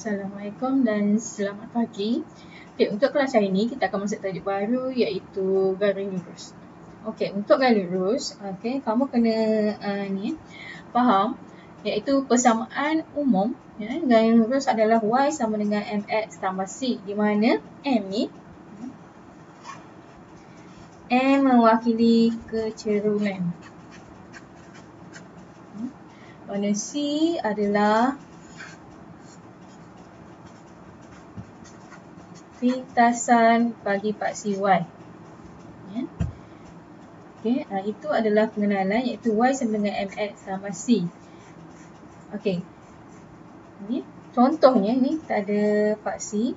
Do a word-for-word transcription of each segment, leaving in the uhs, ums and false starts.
Assalamualaikum dan selamat pagi. Okay, untuk kelas hari ini kita akan masuk tajuk baru iaitu garis lurus. Okey, untuk garis lurus, okey, kamu kena uh, ni faham iaitu persamaan umum ya, garis lurus adalah y sama dengan mx tambah c, di mana m ni m mewakili kecerunan. Mana c adalah pintasan bagi paksi y. Ya. Okay, uh, itu adalah pengenalan iaitu y sama dengan mx tambah c. Okey. Ni contohnya ni tak ada paksi.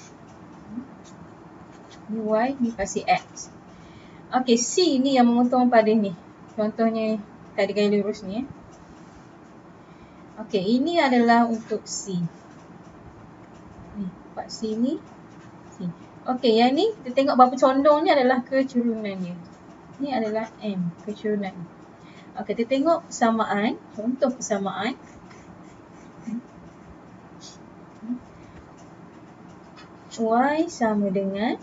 Ni y, ni paksi x. Okey, c ni yang memotong pada ni. Contohnya tak ada garis lurus ni. Okey, ini adalah untuk c. Ni, paksi ni. Okey, yang ni kita tengok berapa condong ni adalah kecerunannya. Ni adalah M, kecerunan. Okey, kita tengok persamaan, contoh persamaan. Y sama dengan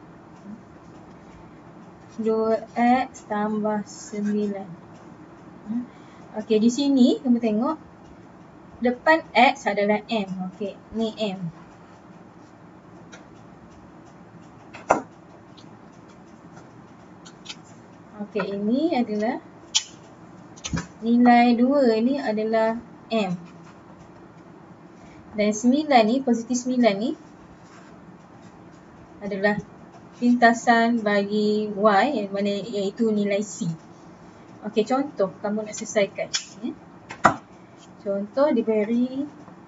dua x tambah sembilan. Okey, di sini kamu tengok depan x adalah M. Okey, ni M. Okey, ini adalah nilai dua ni adalah M. Dan sembilan ni, positif sembilan ni adalah pintasan bagi Y yang mana iaitu nilai C. Okey, contoh kamu nak selesaikan. Ya. Contoh diberi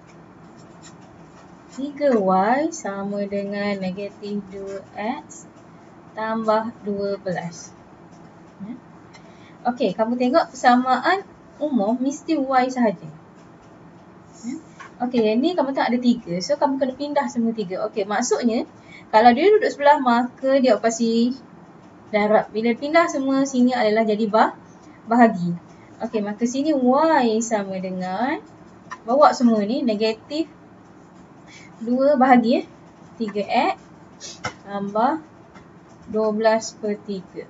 tiga y sama dengan negatif dua x tambah dua belas. Ya. Okey, kamu tengok persamaan umum mesti y sahaja. Ya. Okey, yang ni kamu tak ada tiga. So, kamu kena pindah semua tiga. Okey, maksudnya kalau dia duduk sebelah maka dia pasti darab. Bila pindah semua sini adalah jadi bah, bahagi. Okey, maka sini y sama dengan, bawa semua ni negatif dua bahagi eh. tiga x tambah dua belas per tiga.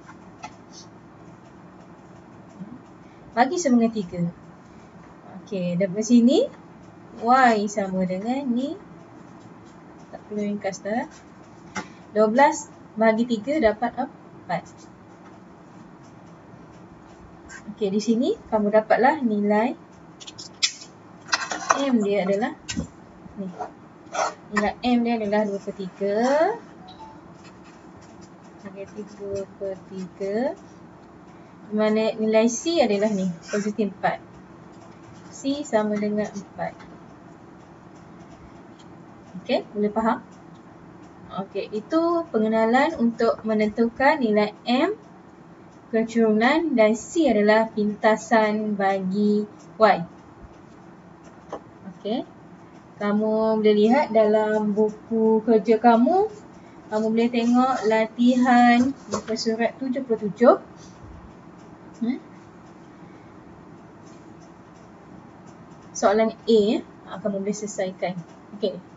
Bagi sama dengan tiga. Okey, dari sini y sama dengan ni. Tak perlu ringkas dah. dua belas bagi tiga dapat empat. Okey, di sini kamu dapatlah nilai M dia adalah ni. Nilai M dia adalah dua per tiga. Negatif dua per tiga. Di mana nilai C adalah ni, positif empat. C sama dengan empat. Okey, boleh faham? Okey, itu pengenalan untuk menentukan nilai M, kecerunan, dan C adalah pintasan bagi Y. Okey, kamu boleh lihat dalam buku kerja kamu, kamu boleh tengok latihan muka surat tujuh puluh tujuh. Hmm? Soalan A, kamu boleh selesaikan. Okey.